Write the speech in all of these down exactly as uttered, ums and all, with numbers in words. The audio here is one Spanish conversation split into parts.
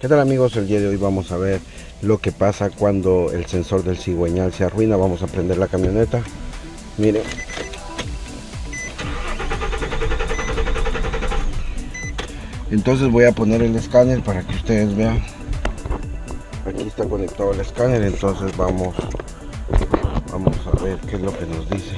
¿Qué tal amigos? El día de hoy vamos a ver lo que pasa cuando el sensor del cigüeñal se arruina. Vamos a prender la camioneta. Miren. Entonces voy a poner el escáner para que ustedes vean. Aquí está conectado el escáner, entonces vamos, vamos a ver qué es lo que nos dice.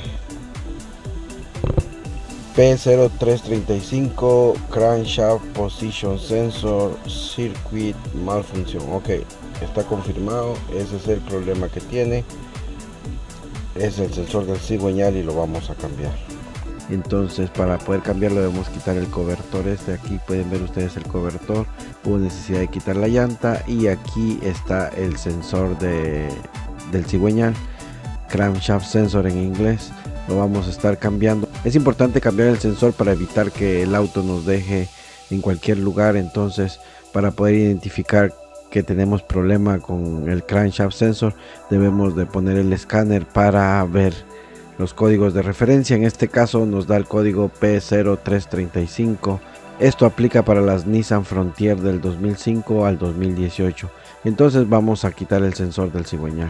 P cero tres tres cinco Crankshaft Position Sensor Circuit malfunción. Ok, está confirmado, ese es el problema que tiene. Es el sensor del cigüeñal y lo vamos a cambiar. Entonces para poder cambiarlo debemos quitar el cobertor este. Aquí pueden ver ustedes el cobertor. Hubo necesidad de quitar la llanta y aquí está el sensor de, del cigüeñal, Crankshaft Sensor en inglés. Lo vamos a estar cambiando. Es importante cambiar el sensor para evitar que el auto nos deje en cualquier lugar. Entonces, para poder identificar que tenemos problema con el Crankshaft Sensor, debemos de poner el escáner para ver los códigos de referencia. En este caso nos da el código P cero tres tres cinco. Esto aplica para las Nissan Frontier del dos mil cinco al dos mil dieciocho. Entonces vamos a quitar el sensor del cigüeñal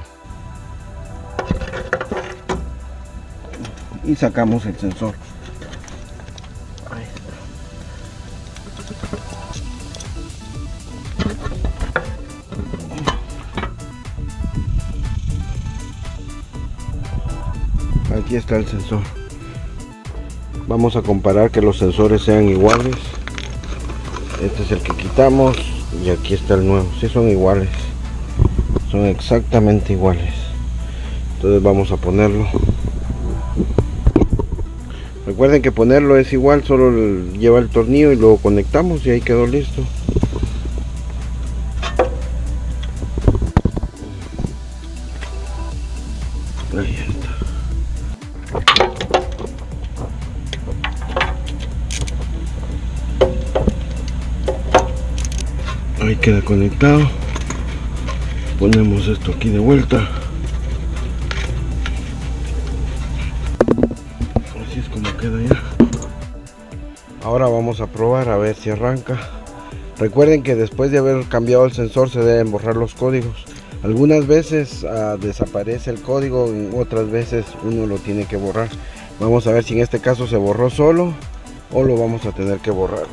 y sacamos el sensor. Aquí está el sensor. Vamos a comparar que los sensores sean iguales. Este es el que quitamos y aquí está el nuevo. Si son iguales, son exactamente iguales. Entonces vamos a ponerlo. Recuerden que ponerlo es igual, solo lleva el tornillo y luego conectamos y ahí quedó listo. Ahí está. Ahí queda conectado. Ponemos esto aquí de vuelta. Así es como queda ya. Ahora vamos a probar a ver si arranca. Recuerden que después de haber cambiado el sensor se deben borrar los códigos. Algunas veces uh, desaparece el código, otras veces uno lo tiene que borrar. Vamos a ver si en este caso se borró solo o lo vamos a tener que borrar.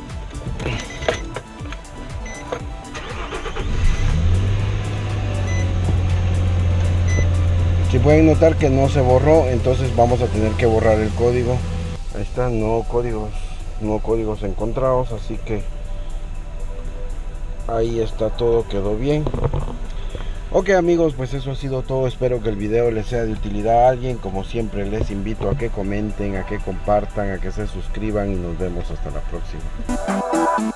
Si pueden notar que no se borró, entonces vamos a tener que borrar el código. Ahí están, no códigos, no códigos encontrados, así que ahí está todo, quedó bien. Ok amigos, pues eso ha sido todo. Espero que el video les sea de utilidad a alguien. Como siempre les invito a que comenten, a que compartan, a que se suscriban y nos vemos hasta la próxima.